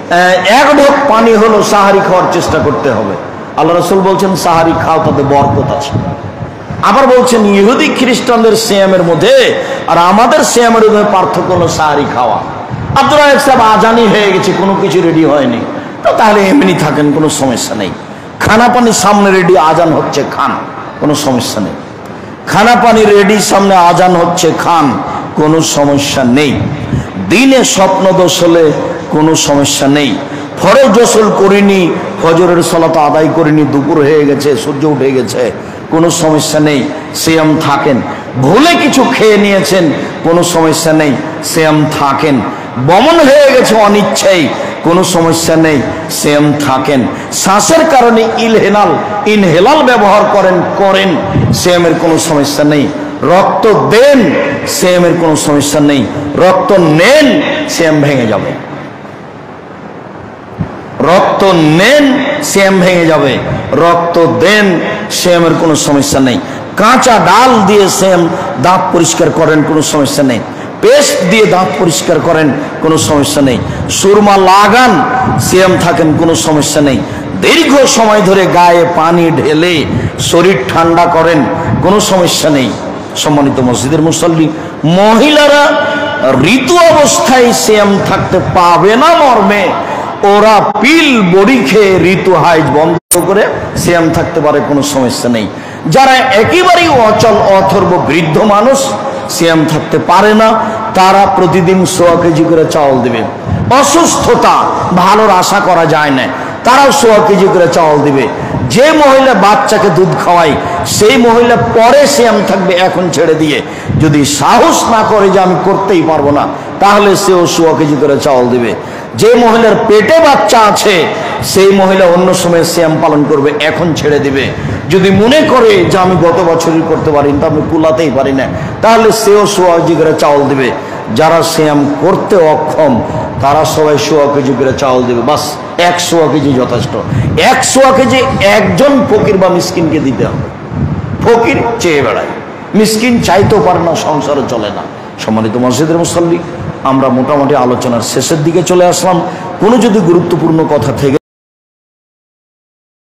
এক ঢোক পানি হলো সাহারি খাওয়ার চেষ্টা করতে হবে। আল্লাহ রাসূল বলছেন সাহারি খাও, তাতে বরকত আছে। আবার বলছেন ইহুদি খ্রিস্টানদের সিয়ামের মধ্যে আর আমাদের সিয়ামের মধ্যে পার্থক্য হলো সাহারি খাওয়া। আব্দুল রাজ্জাক সাহেব আজানি হয়ে গেছে, কোনো কিছু রেডি হয়নি, তো তাহলে এমনি থাকেন, কোনো সমস্যা নেই। খানা পানি সামনে রেডি, আজান হচ্ছে, খান, কোনো সমস্যা নেই। খানা পানি রেডি, সামনে আজান হচ্ছে, খান, কোনো সমস্যা নেই। দিনে স্বপ্ন দোষ হলে কোনো সমস্যা নেই। ফরজ গোসল করিনি, ফজরের সালাত আদায় করিনি, দুপুর হয়ে গেছে, সূর্য উঠে গেছে, কোনো সমস্যা নেই, সিয়াম থাকেন। ভুলে কিছু খেয়ে নিয়েছেন, কোনো সমস্যা নেই, সিয়াম থাকেন। বমন হয়ে গেছে অনিচ্ছাই, কোনো সমস্যা নেই, সিয়াম থাকেন। শ্বাসের কারণে ইলহেলাল ইনহেলাল ব্যবহার করেন করেন সিয়ামের কোনো সমস্যা নেই। রক্ত দেন, সিয়ামের কোনো সমস্যা নেই। রক্ত নেন, সিয়াম ভেঙে যাবে। রক্ত নেন, সিয়াম ভেঙে যাবে। রক্ত দেন, সিয়ামের কোনো সমস্যা নেই। কাঁচা ডাল দিয়ে সিয়াম দাঁত পরিষ্কার করেন, কোনো সমস্যা নেই। পেস্ট দিয়ে দাঁত পরিষ্কার করেন, কোনো সমস্যা নেই। সুরমা লাগান, সিয়াম থাকেন, কোনো সমস্যা নেই। দীর্ঘ সময় ধরে গায়ে পানি ঢেলে শরীর ঠান্ডা করেন, কোনো সমস্যা নেই। সম্মানিত মসজিদের মুসল্লি, মহিলারা ঋতু অবস্থায় সিয়াম থাকতে পাবে না মর্মে ওরা পিল বড়ি খেয়ে ঋতু হাইজ বন্ধ করে সিয়াম থাকতে পারে, কোনো সমস্যা নেই। যারা একেবারেই অচল অথর্ব বৃদ্ধ মানুষ, সিয়াম থাকতে পারে না, তারা প্রতিদিন সোয়া কেজি করে চাউল দিবে। অসুস্থতা, ভালোর আশা করা যায় না, তারাও সোয়া কেজি করে চাউল দিবে। যে মহিলা বাচ্চাকে দুধ খাওয়ায় সেই মহিলা পরে সিয়াম থাকবে, এখন ছেড়ে দিয়ে। যদি সাহস না করে যে আমি করতেই পারবো না, তাহলে সেও সোয়া কেজি করে চাউল দিবে। যে মহিলার পেটে বাচ্চা আছে সেই মহিলা অন্য সময় সিয়াম পালন করবে, এখন ছেড়ে দিবে। যদি মনে করে যে আমি গত বছরই করতে পারি না, আমি কুলাতেই পারি না, তাহলে সেও সোয়া কেজি করে চাউল দিবে। যারা সিয়াম করতে অক্ষম তারা সবাই সোয়া কেজি করে চাউল দেবে, বাস এক সোয়া কেজি যথেষ্ট। এক সোয়া কেজি একজন ফকির বা মিসকিনকে দিতে হবে। ফকির চেয়ে বেড়ায়, মিসকিন চাইতেও পারে না, সংসারও চলে না। সম্মানিত মসজিদের মুসল্লি, আমরা মোটামুটি আলোচনার শেষের দিকে চলে আসলাম। কোনো যদি গুরুত্বপূর্ণ কথা থেকে